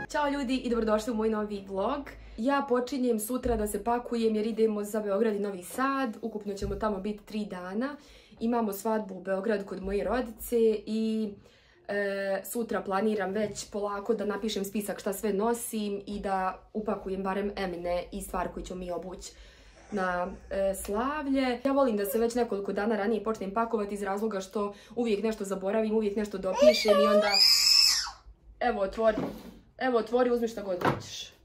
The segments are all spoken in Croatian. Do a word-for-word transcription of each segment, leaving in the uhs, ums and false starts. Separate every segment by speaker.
Speaker 1: Ćao ljudi i dobrodošli u moj novi vlog. Ja počinjem sutra da se pakujem jer idemo za Beograd i Novi Sad. Ukupno ćemo tamo biti tri dana. Imamo svadbu u Beogradu kod moje rodice i e, sutra planiram već polako da napišem spisak šta sve nosim i da upakujem barem Emine i stvar koju ću mi obući na e, slavlje. Ja volim da se već nekoliko dana ranije počnem pakovati iz razloga što uvijek nešto zaboravim, uvijek nešto dopišem i onda... Evo, otvori. Evo, otvori, uzmi šta god hoćeš. E,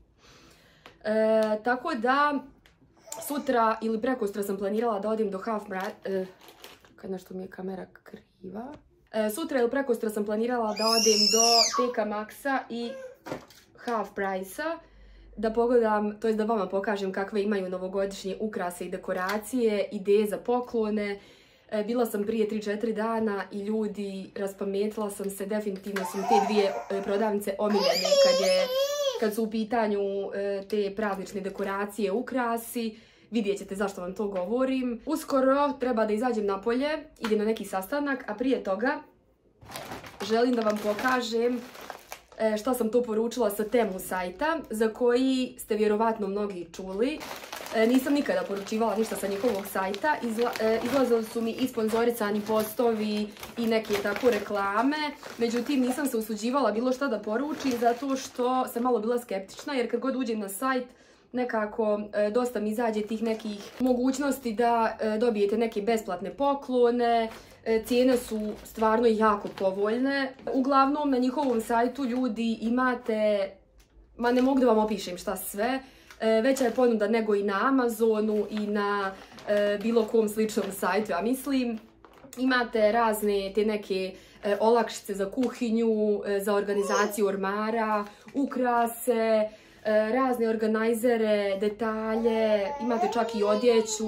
Speaker 1: tako da, sutra ili prekosutra sam planirala da odim do Half Price... E, kad nešto mi je kamera kriva. E, sutra ili prekosutra sam planirala da odem do T K Maxa i Half Price-a. Da pogledam, to jest da vama pokažem kakve imaju novogodišnje ukrase i dekoracije, ideje za poklone. E, bila sam prije tri četiri dana i ljudi, raspametila sam se, definitivno su te dvije e, prodavnice omiljene kad, je, kad su u pitanju e, te praznične dekoracije, ukrasi. Vidjet ćete zašto vam to govorim. Uskoro treba da izađem napolje, idem na neki sastanak, a prije toga želim da vam pokažem šta sam to poručila sa Temu sajta, za koji ste vjerovatno mnogi čuli. Nisam nikada poručivala ništa sa njihovog sajta. Izla, izlazili su mi i sponzoricani postovi i neke tako reklame. Međutim, nisam se usuđivala bilo šta da poručim zato što sam malo bila skeptična, jer kad god uđem na sajt nekako e, dosta mi izađe tih nekih mogućnosti da e, dobijete neke besplatne poklone. E, cijene su stvarno jako povoljne. Uglavnom na njihovom sajtu ljudi imate, ma ne mogu da vam opišem šta sve, e, veća je ponuda nego i na Amazonu i na e, bilo kom sličnom sajtu, ja mislim. Imate razne te neke e, olakšice za kuhinju, e, za organizaciju ormara, ukrase, razne organizere, detalje, imate čak i odjeću,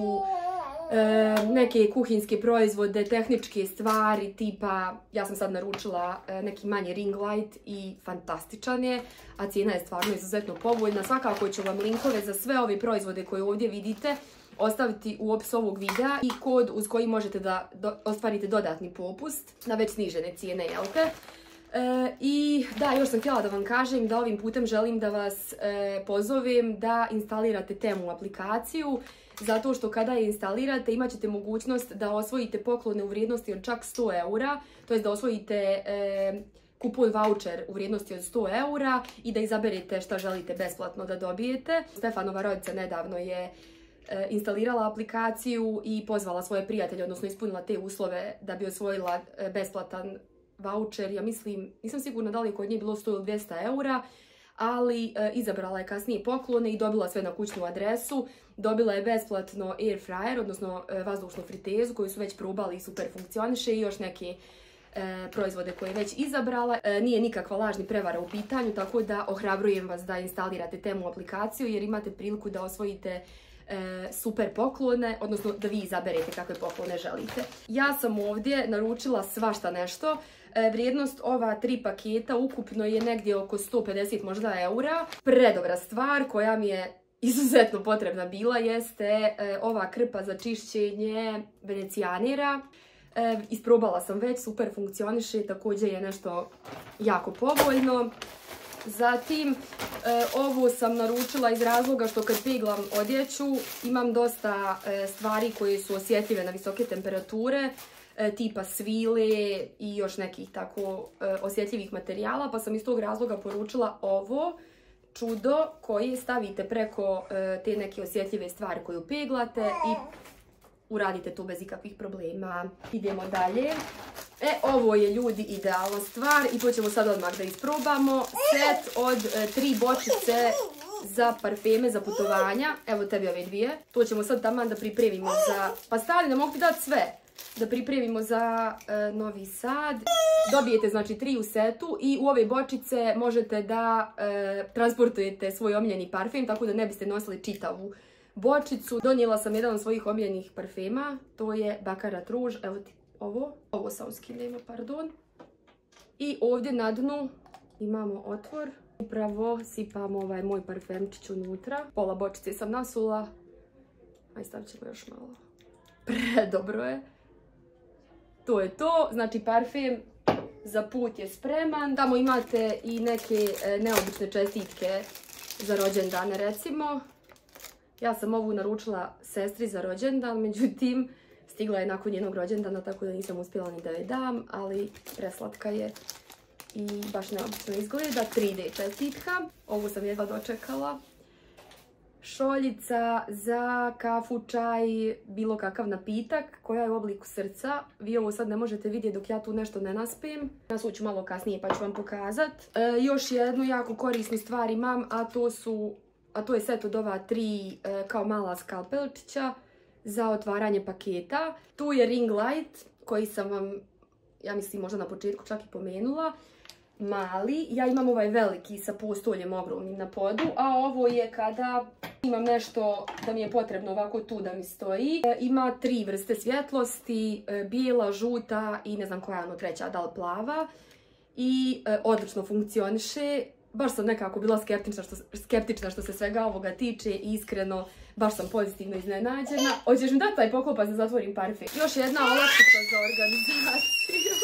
Speaker 1: neke kuhinjske proizvode, tehničke stvari, tipa, ja sam sad naručila neki manji ring light i fantastičan je, a cijena je stvarno izuzetno povoljna. Svakako ću vam linkove za sve ove proizvode koje ovdje vidite ostaviti u opisu ovog videa i kod uz koji možete da ostvarite dodatni popust na već snižene cijene, jel te? E, I da, još sam htjela da vam kažem da ovim putem želim da vas e, pozovem da instalirate Temu aplikaciju, zato što kada je instalirate imat ćete mogućnost da osvojite poklone u vrijednosti od čak sto eura, to jest da osvojite e, kupon voucher u vrijednosti od sto eura i da izaberete šta želite besplatno da dobijete. Stefanova rodica nedavno je e, instalirala aplikaciju i pozvala svoje prijatelje, odnosno ispunila te uslove da bi osvojila e, besplatan voucher. Ja mislim, nisam sigurna da li je kod nje bilo sto ili dvjesto eura, ali e, izabrala je kasnije poklone i dobila sve na kućnu adresu. Dobila je besplatno air fryer, odnosno e, vazdušnu fritezu koju su već probali i super funkcioniše i još neke e, proizvode koje je već izabrala. E, nije nikakva lažni prevara u pitanju, tako da ohrabrujem vas da instalirate Temu aplikaciju jer imate priliku da osvojite E, super poklone, odnosno da vi izaberete kakve poklone želite. Ja sam ovdje naručila svašta nešto. E, vrijednost ova tri paketa ukupno je negdje oko sto pedeset možda eura. Predobra stvar koja mi je izuzetno potrebna bila jeste e, ova krpa za čišćenje venecijanera. E, isprobala sam već, super funkcioniše, također je nešto jako povoljno. Zatim, e, ovo sam naručila iz razloga što kad peglam odjeću imam dosta e, stvari koje su osjetljive na visoke temperature, e, tipa svile i još nekih tako e, osjetljivih materijala, pa sam iz tog razloga poručila ovo čudo koje stavite preko e, te neke osjetljive stvari koju peglate i uradite to bez ikakvih problema. Idemo dalje. E, ovo je ljudi idealna stvar i to ćemo sad odmah da isprobamo. Set od e, tri bočice za parfeme za putovanja. Evo tebi ove dvije. To ćemo sad taman da pripremimo za... Pa stali, ne mogu ti dati sve. Da pripremimo za e, Novi Sad. Dobijete znači tri u setu i u ove bočice možete da e, transportujete svoj omiljeni parfem, tako da ne biste nosili čitavu bočicu. Donijela sam jedan od svojih omiljenih parfema, to je Baccarat Rouge, evo ti ovo, ovo sa uskinemo, pardon. I ovdje na dnu imamo otvor, upravo sipamo ovaj moj parfemčić unutra. Pola bočice sam nasula, aj stavit ćemo još malo. Predobro je. To je to, znači parfem za put je spreman. Tamo imate i neke neobične čestitke za rođendane, recimo. Ja sam ovu naručila sestri za rođendan, međutim, stigla je nakon njenog rođendana, tako da nisam uspjela ni da je dam, ali preslatka je i baš neobično izgleda. tri D čestitka. Ovu sam jedva dočekala. Šoljica za kafu, čaj, bilo kakav napitak koja je u obliku srca. Vi ovo sad ne možete vidjeti dok ja tu nešto ne naspem. Nasuću malo kasnije pa ću vam pokazat. E, još jednu jako korisnu stvar imam, a to su, a to je set od ova tri e, kao mala skalpelčića za otvaranje paketa. Tu je ring light koji sam vam, ja mislim, možda na početku čak i pomenula. Mali, ja imam ovaj veliki sa postoljem ogromnim na podu, a ovo je kada imam nešto da mi je potrebno ovako tu da mi stoji. E, ima tri vrste svjetlosti, e, bijela, žuta i ne znam koja je ono treća, da li plava. I e, odlično funkcioniše. Baš sam nekako bila skeptična što, skeptična što se svega ovoga tiče i iskreno baš sam pozitivno iznenađena. Hoćeš mi dati taj poklopac da zatvorim parfem? Još jedna olakšica za organizaciju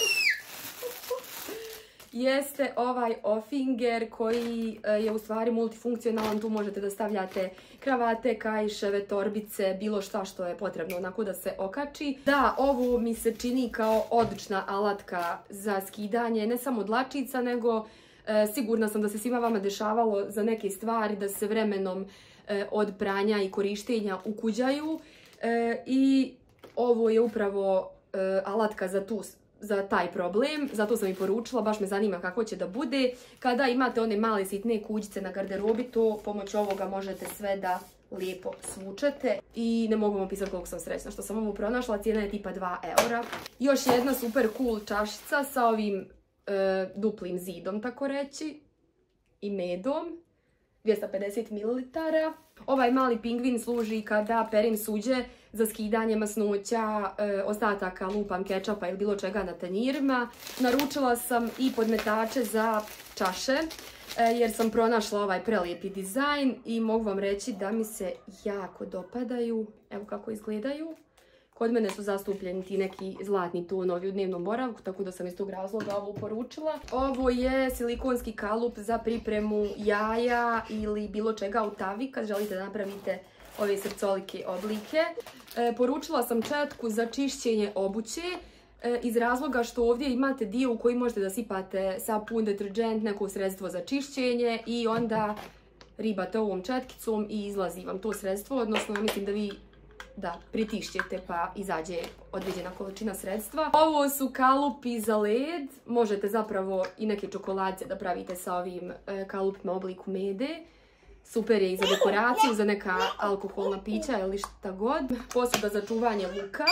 Speaker 1: jeste ovaj ofinger koji je u stvari multifunkcionalan. Tu možete da stavljate kravate, kaiševe, torbice, bilo šta što je potrebno onako da se okači. Da, ovo mi se čini kao odlična alatka za skidanje ne samo dlačica, nego e, sigurna sam da se svima vama dešavalo za neke stvari da se vremenom e, od pranja i korištenja ukuđaju. E, I ovo je upravo e, alatka za tu za taj problem, zato sam i poručila, baš me zanima kako će da bude. Kada imate one male sitne kuđice na garderobi, to pomoću ovoga možete sve da lijepo svučete. I ne mogu vam pisati koliko sam srećna što sam ovo pronašla, cijena je tipa dva eura. Još jedna super cool čašica sa ovim e, duplim zidom, tako reći, i medom. dvjesto pedeset mililitara. Ovaj mali pingvin služi kada perim suđe za skidanje masnoća, e, ostataka lupam kečapa ili bilo čega na tanjirima. Naručila sam i podmetače za čaše e, jer sam pronašla ovaj prelijepi dizajn i mogu vam reći da mi se jako dopadaju. Evo kako izgledaju. Kod mene su zastupljeni ti neki zlatni tonovi u dnevnom boravku, tako da sam iz tog razloga ovo poručila. Ovo je silikonski kalup za pripremu jaja ili bilo čega u tavi kad želite da napravite ove srcolike oblike. E, poručila sam četku za čišćenje obuće e, iz razloga što ovdje imate dio u koji možete da sipate sapun, deterđent, neko sredstvo za čišćenje i onda ribate ovom četkicom i izlazi vam to sredstvo, odnosno ja mislim da vi da pritišćete pa izađe određena količina sredstva. Ovo su kalupi za led, možete zapravo i neke čokoladice da pravite sa ovim e, kalupima u obliku mede. Super je i za dekoraciju, za neka alkoholna pića ili šta god. Posuda za čuvanje luka.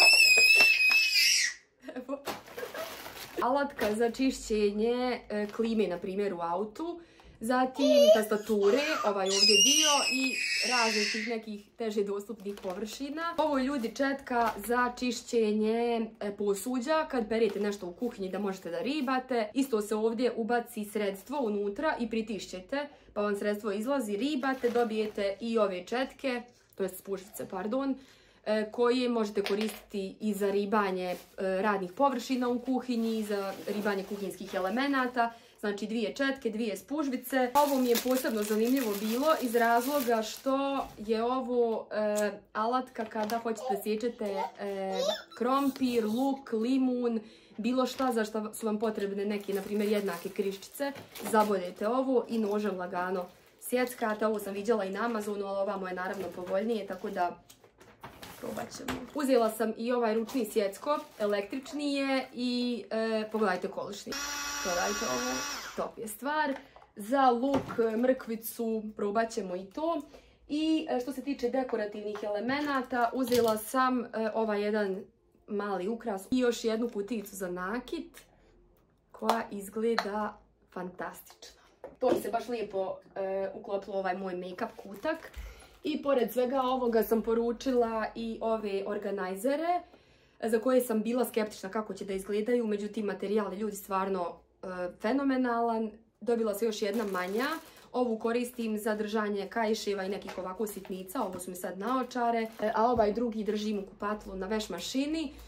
Speaker 1: Evo. Alatka za čišćenje e, klime, na primjer, u autu. Zatim tastature, ovaj ovdje dio i različitih nekih teže dostupnih površina. Ovo je ljudi četka za čišćenje posuđa kad perete nešto u kuhinji da možete da ribate. Isto se ovdje ubaci sredstvo unutra i pritišćete pa vam sredstvo izlazi, ribate, dobijete i ove četke, to je spužice, pardon, koje možete koristiti i za ribanje radnih površina u kuhinji, i za ribanje kuhinjskih elemenata. Znači dvije četke, dvije spužvice. Ovo mi je posebno zanimljivo bilo iz razloga što je ovo e, alatka kada hoćete da sječete e, krompir, luk, limun, bilo šta za što su vam potrebne neke, na primjer, jednake kriščice. Zaboljete ovo i nožem lagano sjeckate. Ovo sam vidjela i na Amazonu, ali ovamo je naravno povoljnije, tako da probat ćemo. Uzela sam i ovaj ručni sjecko, električni je i e, pogledajte kolišni. Pogledajte ovo, top je stvar. Za luk, mrkvicu, probat ćemo i to. I e, što se tiče dekorativnih elemenata, uzela sam e, ovaj jedan mali ukras i još jednu kutijicu za nakit koja izgleda fantastično. To mi se baš lijepo e, uklopilo ovaj moj make-up kutak. I pored svega ovoga sam poručila i ove organizere za koje sam bila skeptična kako će da izgledaju, međutim materijal je ljudi stvarno e, fenomenalan. Dobila se još jedna manja, ovu koristim za držanje kaiševa i nekih ovako sitnica, ovo su mi sad naočare, e, a ovaj drugi držim u kupatlu na veš mašini.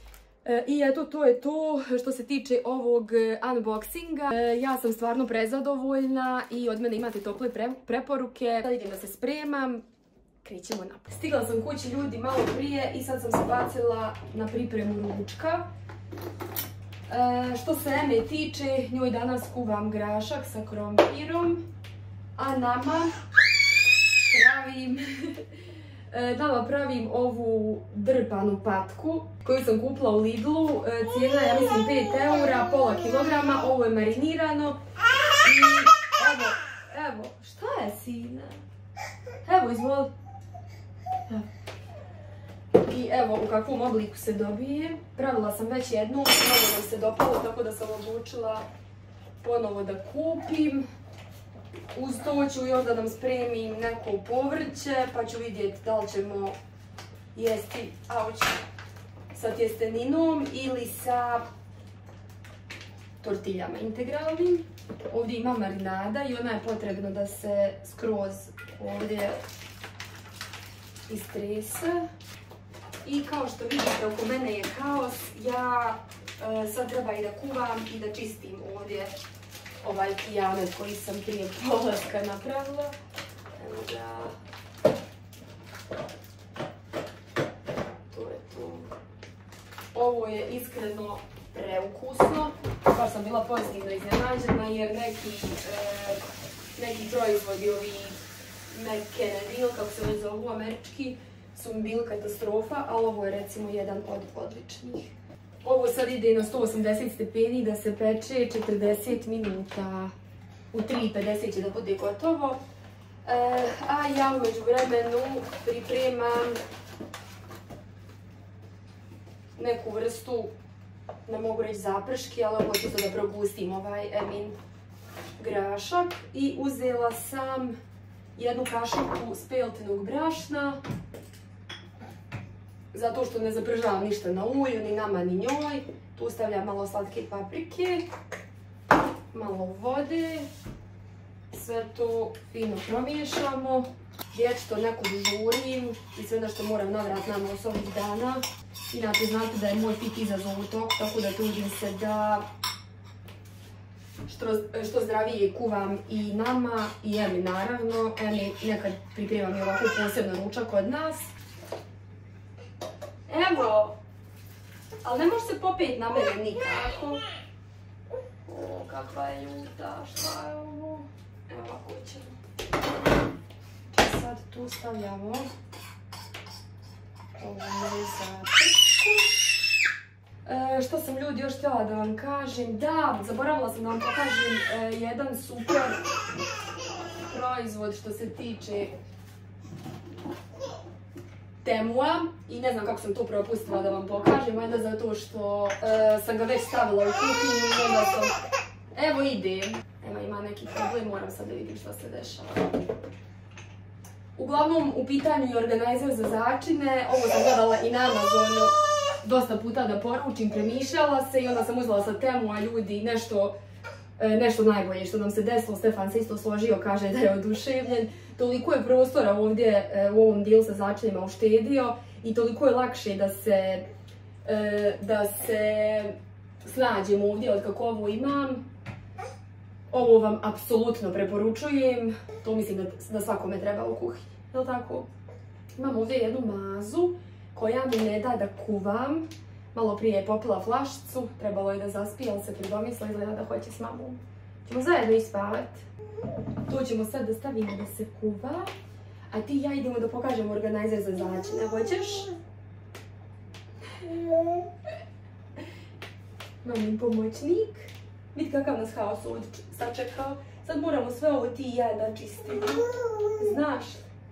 Speaker 1: E, I eto, to je to što se tiče ovog unboxinga. E, ja sam stvarno prezadovoljna i od mene imate tople pre preporuke. Sad idem da se spremam. Krećemo naprijed. Stigla sam kući ljudi malo prije i sad sam se bacila na pripremu ručka. E, što se Eme tiče, njoj danas kuvam grašak sa krompirom, a nama pravim, e, nama pravim ovu drpanu patku koju sam kupila u Lidlu. E, cijena je, ja mislim, pet eura, pola kilograma. Ovo je marinirano. I evo, evo, šta je, sine? Evo, izvoli. I evo u kakvom obliku se dobije. Pravila sam već jednu, mnogo nam se dopalo, tako da sam odlučila ponovo da kupim. Uz to ću i onda nam spremim neko povrće, pa ću vidjeti da li ćemo jesti auć, sa tjesteninom ili sa tortiljama integralnim. Ovdje ima marinada i ona je potrebno da se skroz ovdje istrese. I kao što vidite, oko mene je kaos. Ja e, sad treba i da kuvam i da čistim ovdje ovaj pijanet koji sam prije polaska napravila. Evo ga. To je to. Ovo je iskreno preukusno. Baš sam bila pozitivno iznenađena jer neki, e, neki proizvodi, ovi McKennedy, kako se već zovu američki, su mi bili katastrofa, ali ovo je recimo jedan od odličnih. Ovo sad ide na sto osamdeset stepeni da se peče četrdeset minuta. U tri i pedeset će da bude gotovo. E, a ja umeđu vremenu pripremam neku vrstu, ne mogu reći zaprški, ali ovo ću da propustim ovaj Emin grašak. I uzela sam jednu kašiku speltenog brašna, zato što ne zapržavam ništa na ulju, ni nama, ni njoj. Tu stavljam malo slatke paprike, malo vode, sve to fino promiješamo. Vječito neku žurim i sve što moram navrat na nos ovih dana. Inače, znate da je moj fit izazov u toku, tako da trudim se da što, što zdravije kuvam i nama i Emi naravno. Emi nekad pripremam i ovako posebno ručak kod nas. Evo, ali ne može se popet na mene nikako. O, kakva je ljuta, šta je ovo? Evo ovako ćemo. Sad tu stavljamo ovu zapršku. E, što sam ljudi još htjela da vam kažem? Da, zaboravila sam da vam pokažem e, jedan super proizvod što se tiče Temua i ne znam kako sam to propustila da vam pokažem, valjda zato što e, sam ga već stavila u kuhinju i onda sam... Evo idem. Evo ima neki problem, moram sad da vidim što se dešava. Uglavnom, u pitanju je organizer za začine. Ovo sam gledala i na Amazonu dosta puta da poručim, premišljala se i onda sam uzela sa Temua ljudi nešto, e, nešto najbolje što nam se desilo. Stefan se isto složio, kaže da je oduševljen. Toliko je prostora ovdje u ovom dijelu sa začinima uštedio i toliko je lakše da se, da se snađem ovdje od kako ovo imam. Ovo vam apsolutno preporučujem. To mislim da, da svakome treba u kuhinji. Je li tako? Imam ovdje jednu mazu koja mi ne da da kuvam. Malo prije je popila flašicu, trebalo je da zaspije, ali se predomisla, izgleda da hoće s mamom. Ćemo zajedno ispavati. To ćemo sad da stavimo da se kuva, a ti i ja idemo da pokažemo organizer za začine. Hoćeš? Mamin pomoćnik. Vidi kakav nas haos ovdje sačekao. Sad moramo sve ovo ti i ja da čistimo. Znaš?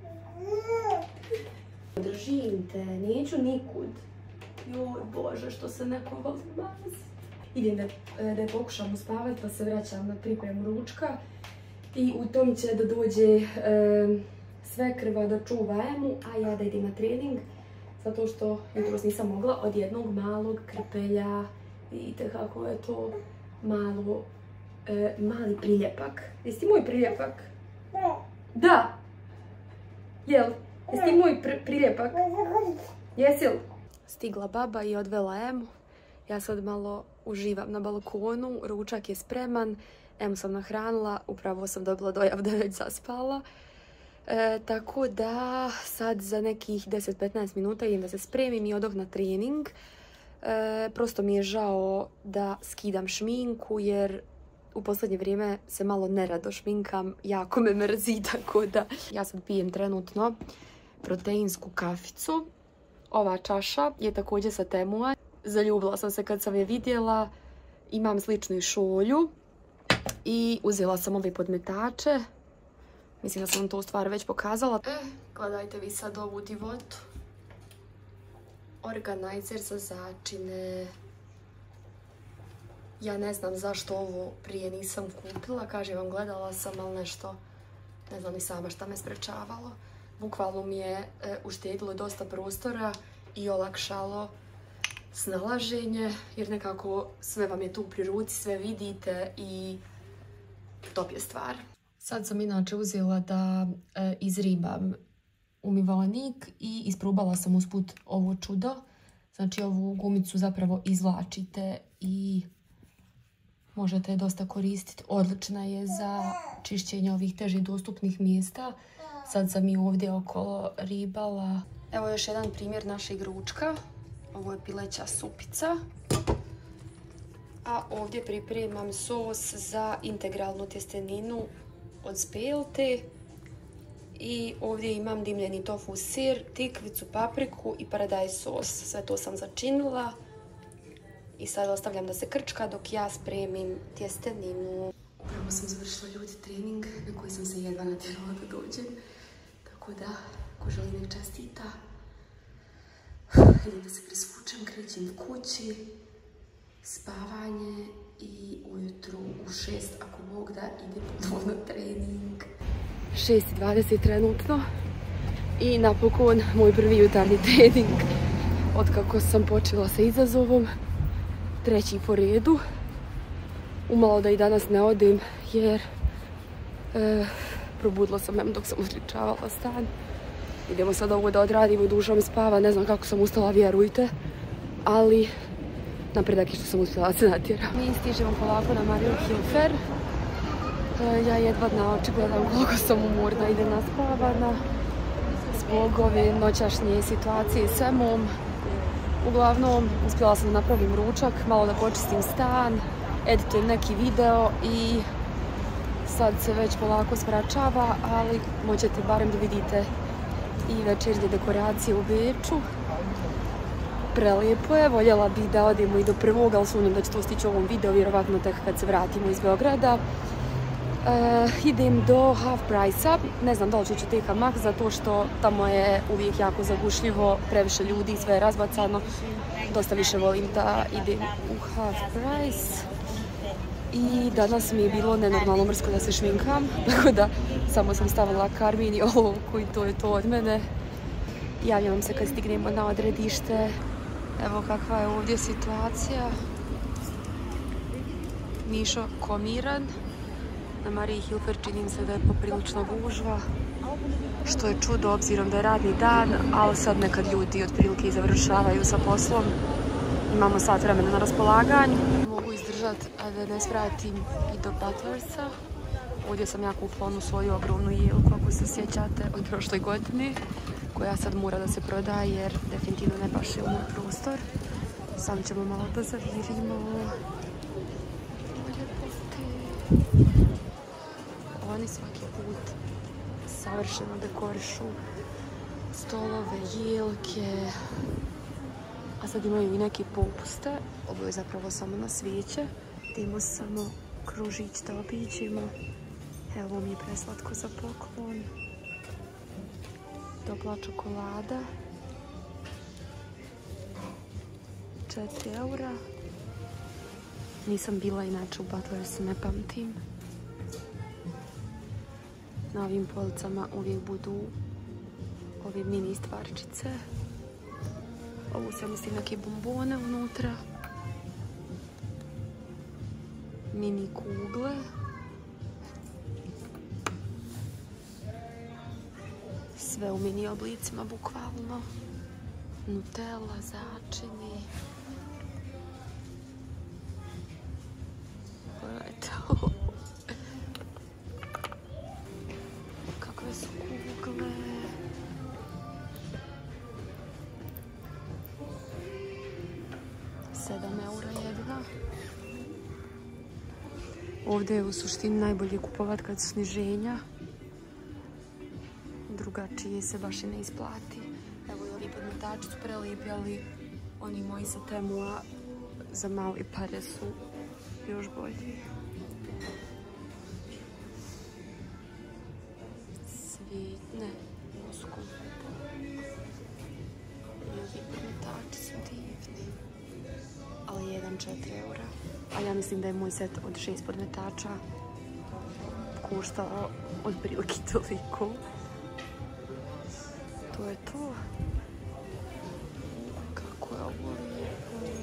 Speaker 1: Držim te, neću nikud. Joj Bože, što se neko voli mazi. Idem da, da je pokušam uspavati pa se vraćam na pripremu ručka. I u tom će da dođe e, svekrva da čuva Emu, a ja da idem na trening. Zato što jutros nisam mogla od jednog malog krpelja. Vidite kako je to malo, e, mali priljepak. Jesi ti moj priljepak? Da. Da. Jel? Jesi ti moj pr priljepak? Jesi li? Stigla baba i odvela Emu. Ja sad malo uživam na balkonu, ručak je spreman, em sam nahranila, upravo sam dobila dojavu da je već zaspala. E, tako da sad za nekih deset do petnaest minuta idem da se spremim i odoh na trening. E, prosto mi je žao da skidam šminku jer u posljednje vrijeme se malo nerado šminkam, jako me mrzi, tako da ja sad pijem trenutno proteinsku kaficu. Ova čaša je također sa Temua. Zaljubila sam se kad sam je vidjela. Imam sličnu i šolju i uzela sam ove podmetače. Mislim da sam vam to u stvari već pokazala. E, gledajte vi sad ovu divotu. Organizer za začine. Ja ne znam zašto ovo prije nisam kupila. Kažem vam, gledala sam, ali nešto, ne znam ni sama šta me sprečavalo. Bukvalno mi je e, uštedilo dosta prostora i olakšalo snalaženje, jer nekako sve vam je tu pri ruci, sve vidite i top je stvar. Sad sam inače uzela da e, izribam umivanik i isprobala sam usput ovo čudo. Znači ovu gumicu zapravo izvlačite i možete je dosta koristiti. Odlična je za čišćenje ovih težih dostupnih mjesta. Sad sam i ovdje okolo ribala. Evo još jedan primjer našeg ručka. Ovo je pileća supica. A ovdje pripremam sos za integralnu tjesteninu od Spelte. I ovdje imam dimljeni tofu sir, tikvicu, papriku i paradajz sos. Sve to sam začinila. I sad ostavljam da se krčka dok ja spremim tjesteninu. Upravo sam završila ljudi trening na koji sam se jedva natjerala da dođem. Tako da, ko želi nek čestita, idem da se presvučem, krećem kući, spavanje i ujutru u šest, ako Bog da, idem ponovno na trening. šest i dvadeset trenutno i napokon moj prvi jutarnji trening otkako sam počela sa izazovom. Treći po redu. Umalo da i danas ne odem jer e, probudila sam me dok sam usličavala stan. Idemo sad ovo da odradimo, duša mi spava, ne znam kako sam ustala, vjerujte. Ali napredak je što sam uspjela da se natjeram. Mi stižemo polako na Marion Hilfer. E, ja jedva na oči gledam koliko sam umorna, idem naspavana zbog ove noćašnje situacije s Emom. Uglavnom, uspjela sam da napravim ručak, malo da počistim stan, editujem neki video i sad se već polako smračava, ali moćete barem da vidite i večernje dekoracije u Beču. Prelijepo je, voljela bih da odemo i do prvog, ali sumnjam da će to stići u ovom videu, vjerovatno tek kad se vratimo iz Beograda. E, idem do Half Price-a, ne znam da li ću ću teka Max, zato što tamo je uvijek jako zagušljivo, previše ljudi, sve je razbacano. Dosta više volim da idem u Half Price. I danas mi je bilo nenormalno mrsko da se šminkam, tako da samo sam stavila karmin i olovku i to je to od mene. Javljam vam se kad stignemo na odredište. Evo kakva je ovdje situacija. Mišo komiran. Na Mariji Hilfer čini se da je poprilično gužva, što je čudo obzirom da je radni dan, ali sad nekad ljudi otprilike i završavaju sa poslom. Imamo sat vremena na raspolaganju. Mogu izdržati, a da ne svratim i do Butlersa. Ovdje sam ja kupila onu svoju ogromnu jelku, ako se sjećate, od prošle godine, koja sad mora da se proda jer definitivno ne paše u moj prostor. Sam ćemo malo da zavirimo. Oni svaki put savršeno dekorišu stolove, jelke, a sad imaju i neke popuste. Ovo je zapravo samo na svijeće. Idemo samo kružić da obiđemo. Evo, ovo mi je preslatko za poklon. Topla čokolada. četiri eura. Nisam bila inače u Butlersu, ne pamtim. Na ovim policama uvijek budu ove mini stvarčice. Ovo sam mislim neke bombone unutra. Mini kugle. Sve u mini oblicima, bukvalno. Nutella, začini. Pogledajte. Kakve su kugle. sedam eura jedna. Ovdje je u suštini najbolje kupovat kad su sniženja. Drugačije se baš i ne isplati. Evo i ovi podmetači su prelijepi, ali oni moji sa Temua za mali pare su još bolji. Svitne, usku. I ovi podmetači su divni. Ali jedan četiri eura. A ja mislim da je moj set od šest podmetača koštao od prilike toliko. To je to. Kako je ovo lijepo.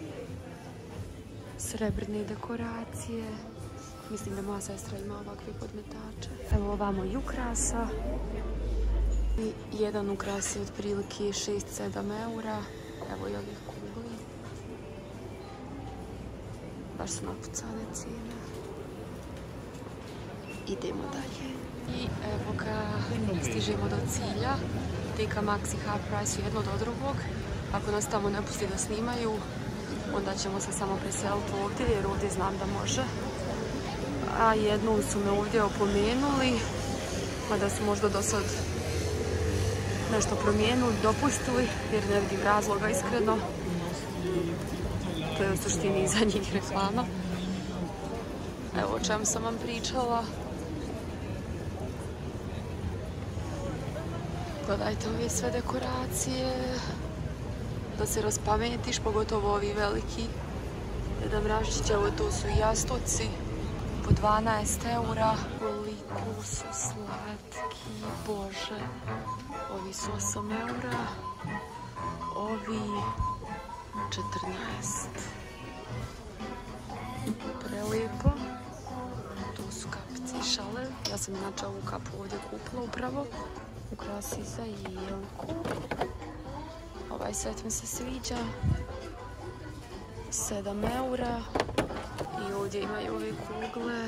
Speaker 1: Srebrne dekoracije. Mislim da moja sestra ima ovakve podmetače. Evo ovamo i ukrasa. I jedan ukras je otprilike šest sedam eura. Evo i ovih kugli. Baš su napucane cijene. Idemo dalje. I evo ga, stižemo do cilja. T K Maxx i Half Price su jedno do drugog. Ako nas tamo ne pusti da snimaju, onda ćemo se samo preseliti ovdje, jer ovdje znam da može. A jednom su me ovdje opomenuli, mada su možda do sad nešto promijenili, dopustili, jer ne vidim razloga iskreno. To je u suštini za njih reklama. Evo o čem sam vam pričala. Gledajte ove sve dekoracije. Da se raspametiš, pogotovo ovi veliki. Jedan mražić, evo tu su i jastoci. Po dvanaest eura. Koliko su slatki, bože. Ovi su osam eura. Ovi četrnaest. Prelijepo. Tu su kapice i šale. Ja sam inače ovu kapu ovdje kupila upravo. Ukrasi za Jelku. Ovaj set mi se sviđa. sedam eura. I ovdje imaju ove kugle.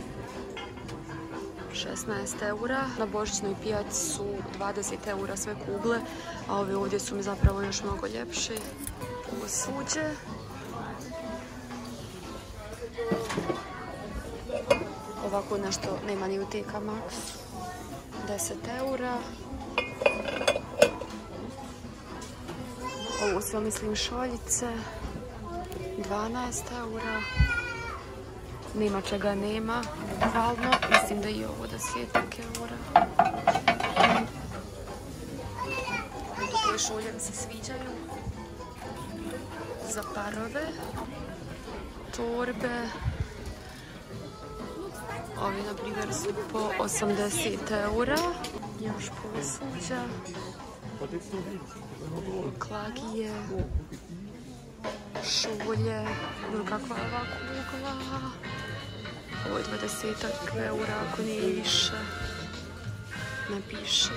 Speaker 1: šesnaest eura. Na božićnoj pijaci su dvadeset eura sve kugle, a ove ovdje su mi zapravo još mnogo ljepše. Ovo suđe. Ovako nešto nema ni u T K Maxx. deset eura. Ovo su, mislim, šoljice. dvanaest eura. Nema čega nema. Valno, mislim da i ovo desetak eura. Duple šolje mi se sviđaju. Za parove. Torbe. Ovi, na primjer, su po osamdeset eura. Još posuđa. Klagije. Šulje. Ili kakva je ova kugla. Ovo je dvadeset eura, ako nije više. Ne piše.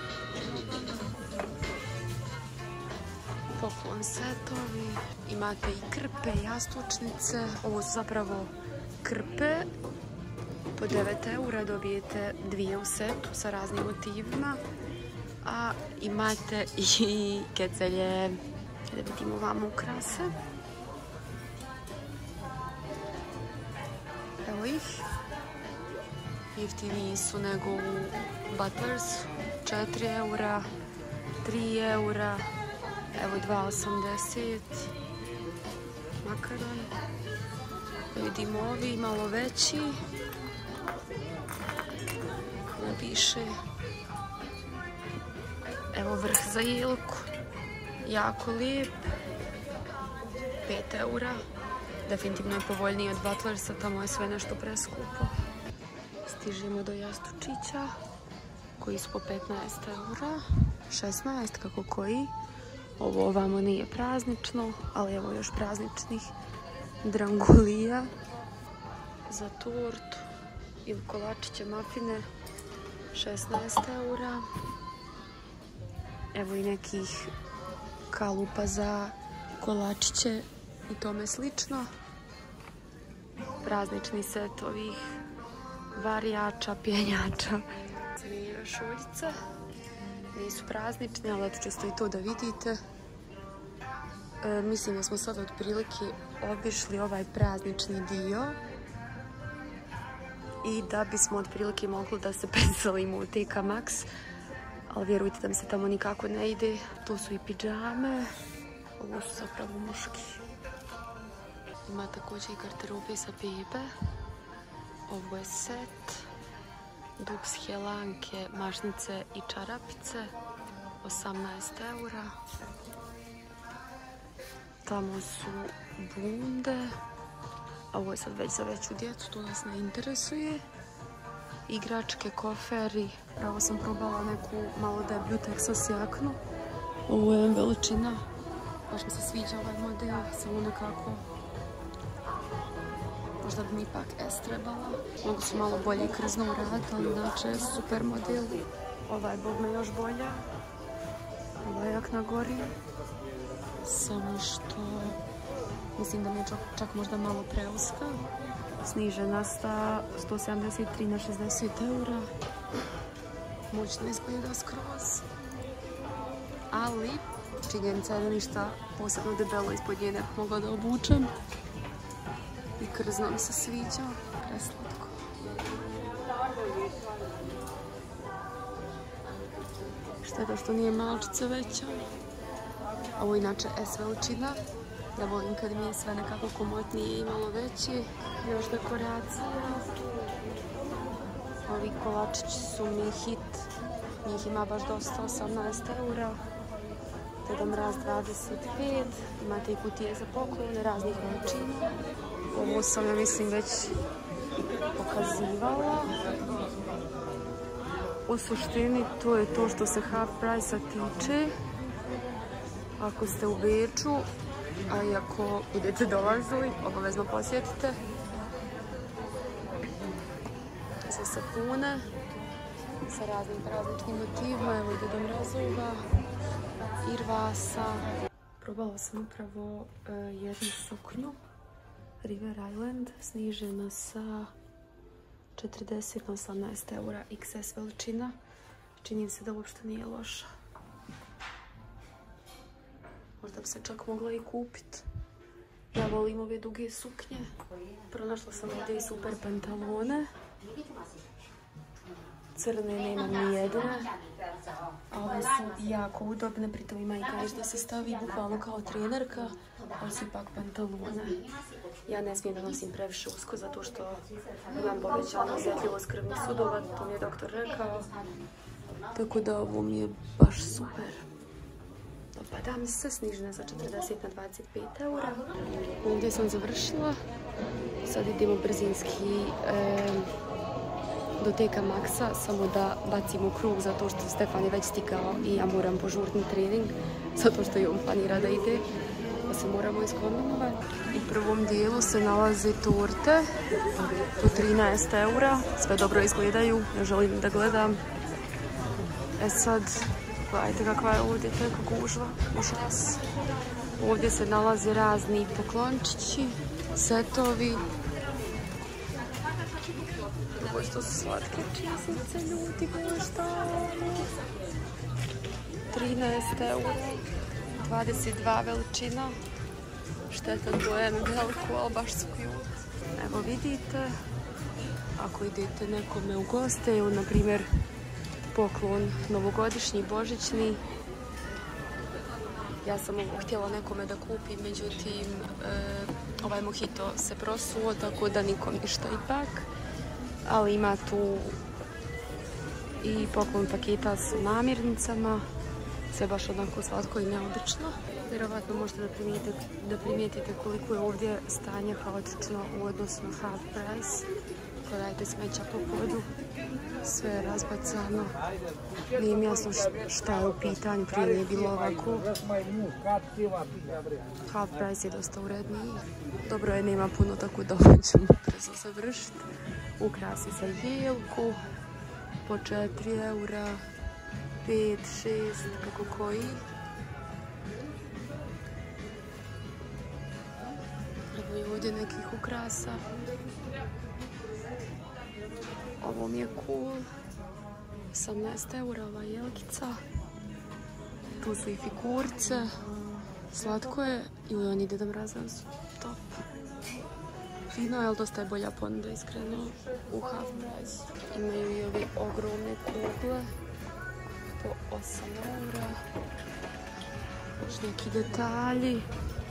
Speaker 1: Poklon setovi. Imate i krpe, jastučnice. Ovo su zapravo krpe. Po devet eura dobijete dvije u setu sa raznim motivima. A imate i kecelje. Da vidimo vam ukrase. Evo ih. Jeftiniji su nego u Butlers. četiri eura. tri eura. Evo dva osamdeset. Makaron. Vidimo ovi malo veći. Ne piše. Evo vrh za Jelku. Jako lijep. pet eura. Definitivno je povoljniji od Butlersa, tamo je sve nešto preskupo. Stižemo do jastučića, koji su po petnaest eura. šesnaest, kako koji. Ovo ovamo nije praznično, ali evo još prazničnih drangulija za tortu ili kolačiće, mafine. šesnaest eura. Evo i nekih kalupa za kolačiće i tome slično. praznični set ovih varijača, pjenjača. Zanimljive šoljice. Nisu praznične, ali eto čisto i to da vidite. E, mislim da smo sad otprilike obišli ovaj praznični dio. I da bismo otprilike mogli da se preselimo u T K Maxx. Ali vjerujte da mi se tamo nikako ne ide. To su i pidžame. Ovo su zapravo muški. Ima također i garderobe za bebe. Ovo je set. Duks, helanke, mašnice i čarapice. osamnaest eura. Tamo su bunde. A ovo je sad već za veću djecu, to nas ne interesuje. Igračke, koferi. Pravo sam probala neku malo deblju Texas jaknu. Ovo je veličina. Baš mi se sviđa ovaj model, samo nekako. Možda bi mi ipak S trebala. Mogu su malo bolje krzno uraditi, ali inače super model. Ova je bog me još bolja. Ova jakna gori. Samo što mislim da mi je čak, čak možda malo preuska. Snižena sa sto sedamdeset tri na šezdeset eura. Moćno izgleda skroz. Ali činjenica je da ništa posebno debelo ispod nje ne mogla da obučem. I krzno mi se sviđa. Preslatko. Šteta što nije malčica veća. Ovo je inače S veličina. Ja volim kad mi je sve nekako komotnije i malo veće. Još dekoracija. Ovi kolačići su mi hit. Njih ima baš dosta, osamnaest eura. Deda Mraz dvadeset pet. Imate i kutije za poklone raznih veličina. Ovo sam, ja mislim, već pokazivala. U suštini to je to što se half price-a tiče. Ako ste u Beču, a i ako budete dolazili, obavezno posjetite. Za sapune sa raznim prazničnim motivima, evo i Deda Mrazova, Irvasa. Probala sam upravo uh, jednu suknju River Island, snižena sa četrdeset na osamnaest eura, X S veličina. Čini se da uopšte nije loša. Možda bi se čak mogla i kupiti. Ja volim ove duge suknje. Pronašla sam ovdje i super pantalone. Crne nemam ni jedne. A ove su jako udobne, pritom ima i kaiš da se stavi bukvalno kao trenerka, ali su ipak pantalone. Ja ne smijem da nosim previše usko zato što imam povećanu osjetljivost krvnih sudova, to mi je doktor rekao. Tako da ovo mi je baš super. Dopada mi se, snižena za četrdeset na dvadeset pet eura. Ovdje sam završila. Sad idemo brzinski e, do T K Maxxa, samo da bacimo krug zato što Stefan je već stigao i ja moram požurni trening zato što i on planira da ide. Pa se moramo iskombinovati. U prvom dijelu se nalaze torte po trinaest eura. Sve dobro izgledaju, ne želim da gledam. E sad, gledajte kakva je ovdje teka gužva, užas. Ovdje se nalaze razni poklončići, setovi. Ovo što su slatke čiznice, ljudi, šta? trinaest eura, dvadeset dva veličina. Šteta to je veliko, ali baš su cute. Evo vidite, ako idete nekome u goste ili, na primjer, poklon novogodišnji, božićni. Ja sam ovo htjela nekome da kupim, međutim, e, ovaj mojito se prosuo, tako da nikom ništa ipak. Ali ima tu i poklon paketa s namirnicama. Sve baš onako slatko i neobično. Vjerovatno možete da primijetite, da primijetite koliko je ovdje stanje haotično u odnosu na half price. Gledajte smeća po podu, sve je razbacano. Nije mi jasno šta je u pitanju, prije nije bilo ovako. Half price je dosta uredniji. Dobro je, nema puno, tako da ovo ćemo brzo završiti. Ukrasi za jelku po četiri eura, pet, šest, kako koji. Evo i ovdje nekih ukrasa. Ovo mi je cool. osamnaest eura ova jelkica. Tu su i figurce. Slatko je. Ili oni Deda Mraza su top. Fino je, ali dosta je bolja ponuda, iskreno, u half price. Imaju i ove ogromne kugle po osam eura. Još neki detalji.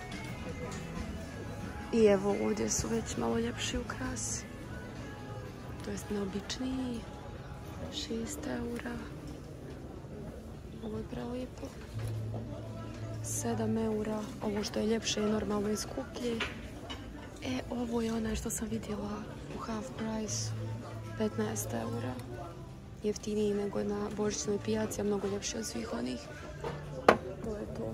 Speaker 1: I evo ovdje su već malo ljepši ukrasi. To jest neobičniji. šest eura. Ovo je prelijepo. sedam eura. Ovo što je ljepše je normalno i skuplje. E, ovo je onaj što sam vidjela u half price. petnaest eura. Jeftiniji nego na božićnoj pijaci, a mnogo ljepši od svih onih. To je to.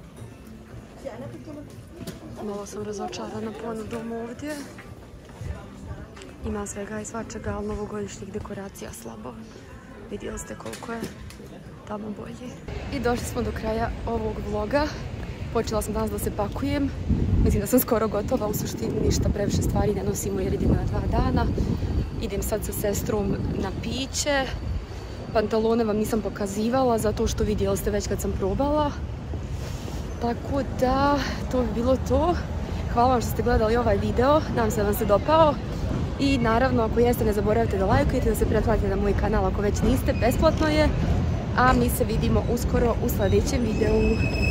Speaker 1: Malo sam razočarana ponudom ovdje. Ima svega i svačega, ali novogodišnjih dekoracija slabo. Vidjeli ste koliko je tamo bolje. I došli smo do kraja ovog vloga. Počela sam danas da se pakujem. Mislim da sam skoro gotova, u suštini ništa previše stvari ne nosimo jer idemo na dva dana. Idem sad sa sestrom na piće. Pantalone vam nisam pokazivala zato što vidjeli ste već kad sam probala. Tako da, to bi bilo to. Hvala vam što ste gledali ovaj video, nadam se da vam se dopao. I naravno, ako jeste, ne zaboravite da lajkujete, da se pretplatite na moj kanal ako već niste, besplatno je. A mi se vidimo uskoro u sljedećem videu.